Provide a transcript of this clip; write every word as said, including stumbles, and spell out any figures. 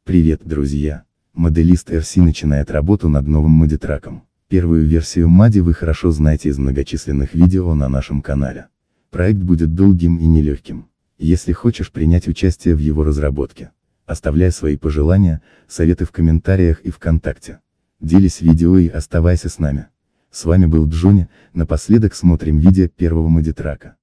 Привет, друзья! Моделист эр си начинает работу над новым модитраком. Первую версию мади вы хорошо знаете из многочисленных видео на нашем канале. Проект будет долгим и нелегким. Если хочешь принять участие в его разработке, оставляй свои пожелания, советы в комментариях и ВКонтакте. Делись видео и оставайся с нами. С вами был Джонни, напоследок смотрим видео первого модитрака.